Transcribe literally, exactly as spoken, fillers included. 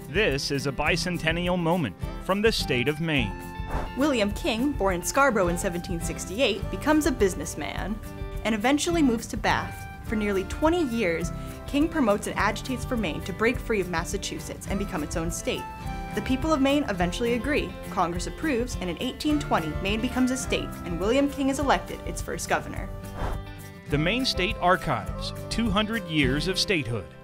This is a bicentennial moment from the state of Maine. William King, born in Scarborough in seventeen sixty-eight, becomes a businessman and eventually moves to Bath. For nearly twenty years, King promotes and agitates for Maine to break free of Massachusetts and become its own state. The people of Maine eventually agree, Congress approves, and in eighteen twenty, Maine becomes a state, and William King is elected its first governor. The Maine State Archives, two hundred years of statehood.